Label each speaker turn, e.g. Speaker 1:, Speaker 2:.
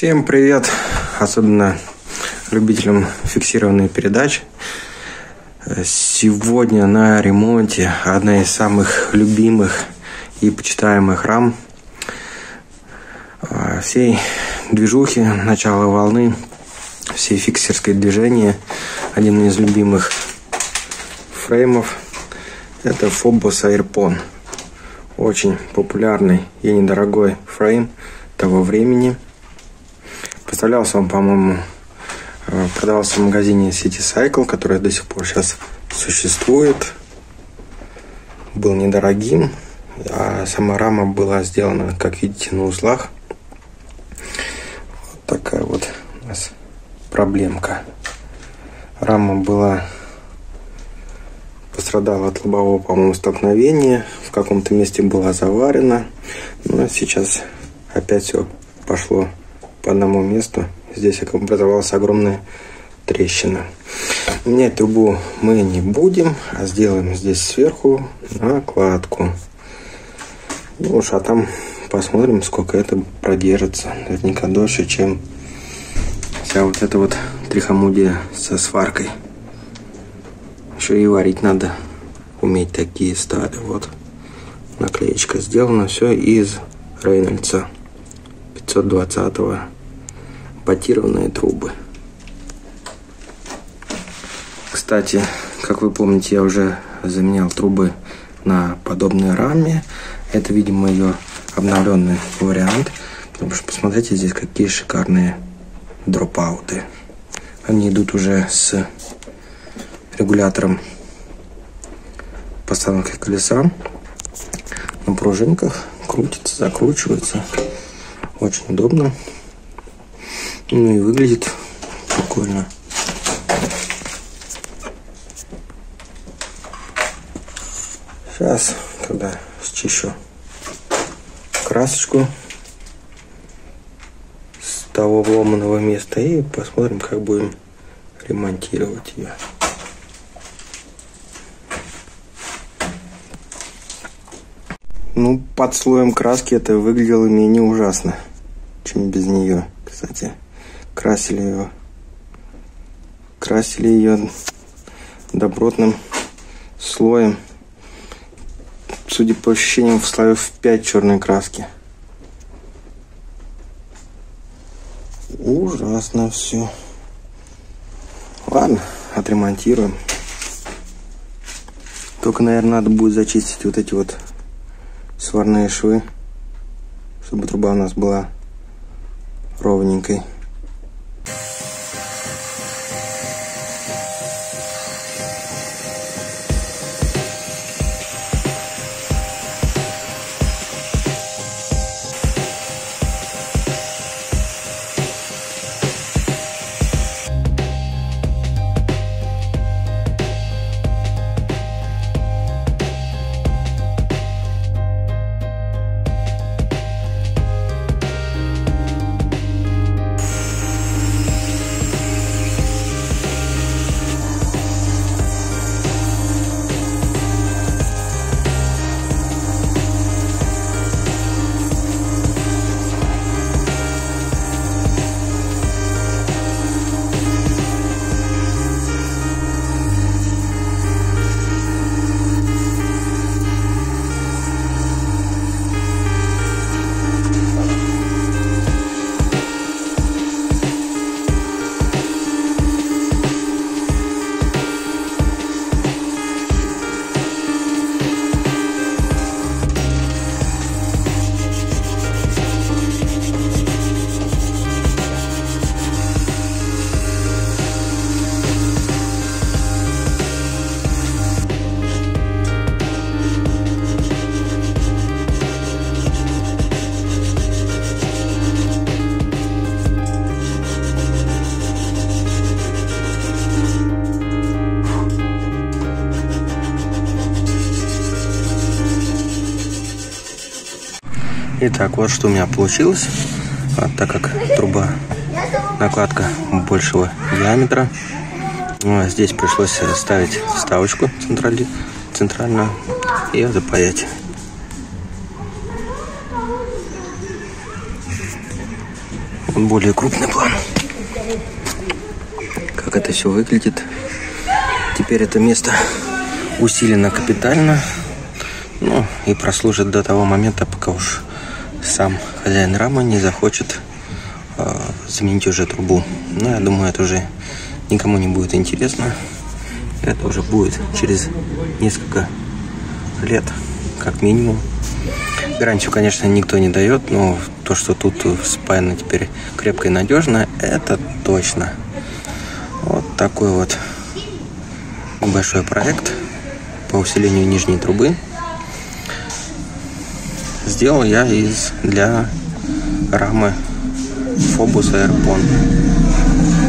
Speaker 1: Всем привет, особенно любителям фиксированных передач. Сегодня на ремонте одна из самых любимых и почитаемых рам всей движухи, начала волны, всей фиксерской движения. Один из любимых фреймов — это Phobos Airpon. Очень популярный и недорогой фрейм того времени. Поставлялся он, по-моему, продавался в магазине City Cycle, который до сих пор сейчас существует. Был недорогим, а сама рама была сделана, как видите, на узлах. Вот такая вот у нас проблемка. Рама пострадала от лобового, по-моему, столкновения. В каком-то месте была заварена. Но сейчас опять все пошло по одному месту. Здесь образовалась огромная трещина. Менять трубу мы не будем, а сделаем здесь сверху накладку. Ну уж, а там посмотрим, сколько это продержится. Наверняка дольше, чем вся вот эта вот трихомудия со сваркой. Еще и варить надо уметь такие стали. Вот наклеечка сделана. Все из Рейнольдса 520-го. Потированные трубы. Кстати, как вы помните, я уже заменял трубы на подобной раме. Это, видимо, ее обновленный вариант. Потому что посмотрите, здесь какие шикарные дропауты. Они идут уже с регулятором постановки колеса. На пружинках крутится, закручивается. Очень удобно. Ну и выглядит прикольно. Сейчас, когда счищу красочку с того вломанного места, и посмотрим, как будем ремонтировать ее. Ну, под слоем краски это выглядело менее ужасно, чем без нее. Кстати, красили ее добротным слоем, судя по ощущениям, слоев 5 черной краски. Ужасно все. Ладно, отремонтируем. Только, наверное, надо будет зачистить вот эти вот сварные швы, чтобы труба у нас была ровненькой. Итак, вот что у меня получилось. Так как труба, накладка большего диаметра, здесь пришлось ставить вставочку центральную и запаять. более крупный план. Как это все выглядит. Теперь это место усилено капитально. Ну, и прослужит до того момента, пока уж сам хозяин рамы не захочет заменить уже трубу. Но я думаю, это уже никому не будет интересно. Это уже будет через несколько лет, как минимум. Гарантию, конечно, никто не дает, но то, что тут спаяно теперь крепко и надежно, это точно. Вот такой вот небольшой проект по усилению нижней трубы. Сделал я для рамы Phobos Airpon.